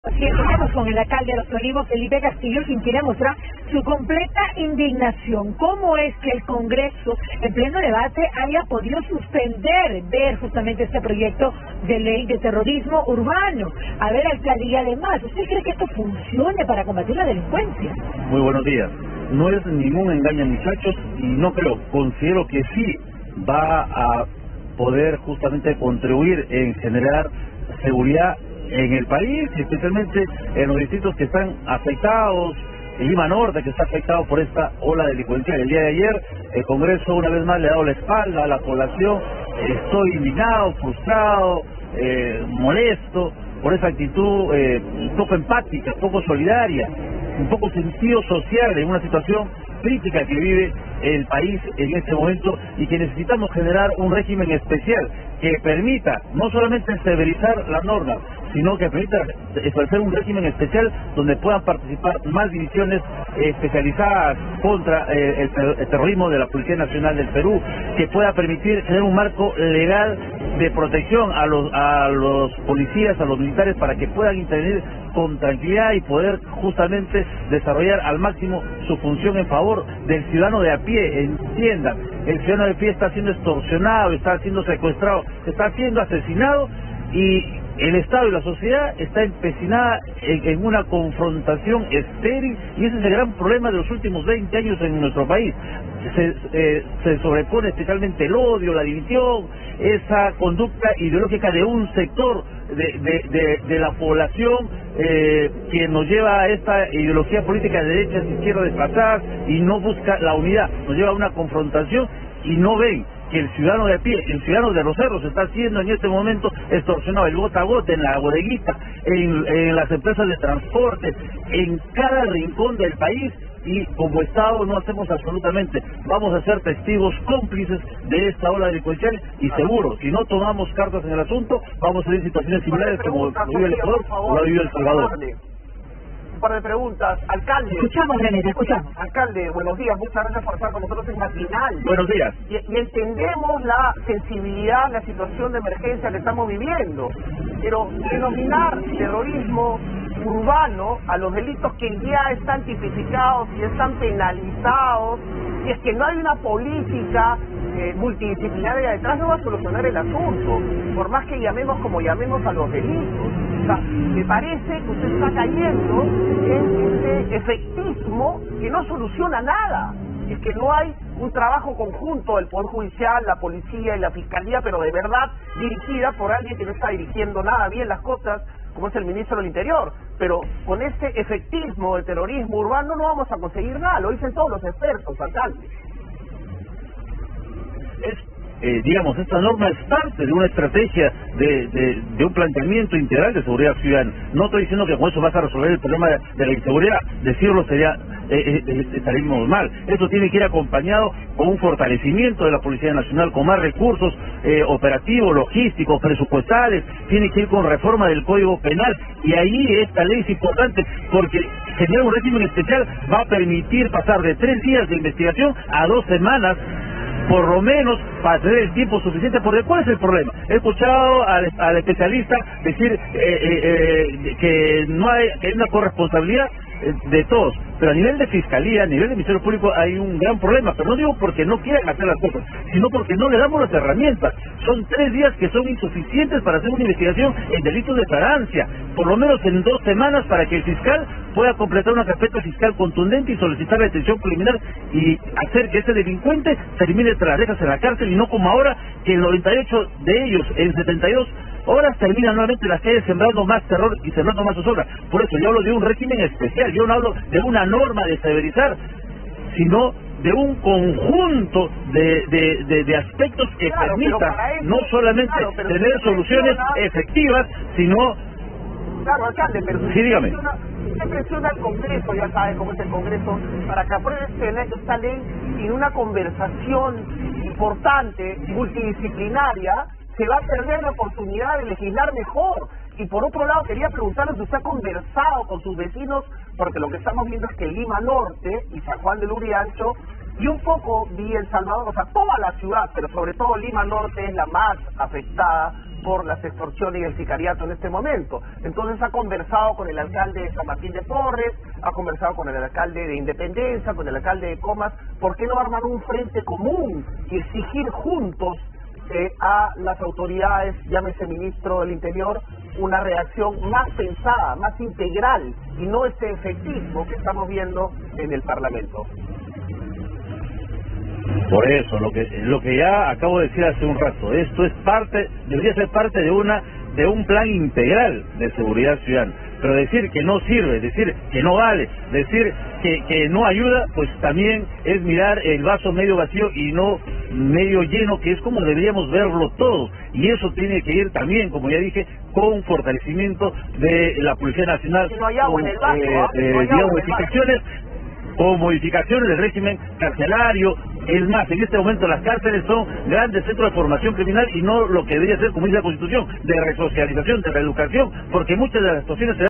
Así estamos con el alcalde de Los Olivos, Felipe Castillo, quien quiere mostrar su completa indignación. ¿Cómo es que el Congreso, en pleno debate, haya podido ver justamente este proyecto de ley de terrorismo urbano? A ver, alcalde, y además, ¿usted cree que esto funcione para combatir la delincuencia? Muy buenos días. No es ningún engaño, muchachos, y no creo, considero que sí va a poder justamente contribuir en generar seguridad en el país, especialmente en los distritos que están afectados, en Lima Norte, que está afectado por esta ola delincuencial. El día de ayer, el Congreso una vez más le ha dado la espalda a la población. Estoy indignado, frustrado, molesto por esa actitud poco empática, poco solidaria, un poco sentido social en una situación crítica que vive el país en este momento, y que necesitamos generar un régimen especial que permita no solamente severizar las normas, sino que permita establecer un régimen especial donde puedan participar más divisiones especializadas contra el terrorismo de la Policía Nacional del Perú, que pueda permitir tener un marco legal de protección a los policías, a los militares, para que puedan intervenir con tranquilidad y poder justamente desarrollar al máximo su función en favor del ciudadano de a pie. Entiendan, el ciudadano de a pie está siendo extorsionado, está siendo secuestrado, está siendo asesinado, y el Estado y la sociedad está empecinada en una confrontación estéril, y ese es el gran problema de los últimos 20 años en nuestro país. Se sobrepone especialmente el odio, la división, esa conducta ideológica de un sector de la población que nos lleva a esta ideología política de derechas y izquierdas desplazadas, y no busca la unidad, nos lleva a una confrontación, y no ven que el ciudadano de a pie, el ciudadano de los cerros, está siendo en este momento extorsionado, el gota a gota, en la bodeguita, en las empresas de transporte, en cada rincón del país, y como Estado no hacemos absolutamente. Vamos a ser testigos cómplices de esta ola delincuencial, y seguro, si no tomamos cartas en el asunto, vamos a ver situaciones similares como lo vive el Ecuador o lo vive El Salvador. Un par de preguntas. Alcalde. Escuchamos, René, escuchamos. Alcalde, buenos días. Muchas gracias por estar con nosotros en Matinal. Buenos días. Y entendemos la sensibilidad, la situación de emergencia que estamos viviendo. Pero denominar terrorismo urbano a los delitos que ya están tipificados y están penalizados, si es que no hay una política multidisciplinaria detrás, no va a solucionar el asunto, por más que llamemos como llamemos a los delitos. O sea, me parece que usted está cayendo en ese efectismo que no soluciona nada. Es que no hay un trabajo conjunto del Poder Judicial, la Policía y la Fiscalía, pero de verdad dirigida por alguien que no está dirigiendo nada bien las cosas, como es el Ministro del Interior. Pero con este efectismo de terrorismo urbano no vamos a conseguir nada, lo dicen todos los expertos, alcalde. Digamos, esta norma es parte de una estrategia de un planteamiento integral de seguridad ciudadana. No estoy diciendo que con eso vas a resolver el problema de la inseguridad, decirlo sería estaríamos mal. Esto tiene que ir acompañado con un fortalecimiento de la Policía Nacional, con más recursos operativos, logísticos, presupuestales. Tiene que ir con reforma del Código Penal, y ahí esta ley es importante porque generar un régimen especial va a permitir pasar de 3 días de investigación a 2 semanas, por lo menos, para tener el tiempo suficiente. Porque ¿cuál es el problema? He escuchado al especialista decir que no hay, que hay una corresponsabilidad de todos, pero a nivel de Fiscalía, a nivel de Ministerio Público hay un gran problema, pero no digo porque no quieran hacer las cosas, sino porque no le damos las herramientas. Son 3 días que son insuficientes para hacer una investigación en delitos de flagrancia, por lo menos en 2 semanas, para que el fiscal pueda completar una carpeta fiscal contundente y solicitar la detención preliminar y hacer que ese delincuente termine tras las rejas en la cárcel, y no como ahora, que en 98 de ellos, en 72 horas, terminan nuevamente las calles sembrando más terror y sembrando más zozobra. Por eso yo hablo de un régimen especial, yo no hablo de una norma de severizar, sino de un conjunto de aspectos que permitan no solamente tener soluciones efectivas, sino... Claro, alcalde, pero sí, dígame. Usted presiona al Congreso, ya sabe cómo es el Congreso, para que apruebe esta ley, y en una conversación importante, multidisciplinaria, se va a perder la oportunidad de legislar mejor. Y por otro lado, quería preguntarle si usted ha conversado con sus vecinos, porque lo que estamos viendo es que Lima Norte y San Juan del Urigancho, y un poco Villa El Salvador, o sea, toda la ciudad, pero sobre todo Lima Norte es la más afectada por las extorsiones y el sicariato en este momento. Entonces ha conversado con el alcalde de San Martín de Porres, ha conversado con el alcalde de Independencia, con el alcalde de Comas. ¿Por qué no armar un frente común y exigir juntos a las autoridades, llámese ministro del Interior, una reacción más pensada, más integral, y no ese efectismo que estamos viendo en el Parlamento? Por eso, lo que ya acabo de decir hace un rato, esto es debería ser parte de un plan integral de seguridad ciudadana. Pero decir que no sirve, decir que no vale, decir que no ayuda, pues también es mirar el vaso medio vacío y no medio lleno, que es como deberíamos verlo todos. Y eso tiene que ir también, como ya dije, con fortalecimiento de la Policía Nacional, no hay agua en el vaso, con modificaciones del régimen carcelario. Es más, en este momento las cárceles son grandes centros de formación criminal y no lo que debería ser, como dice la Constitución, de resocialización, de reeducación, porque muchas de las situaciones se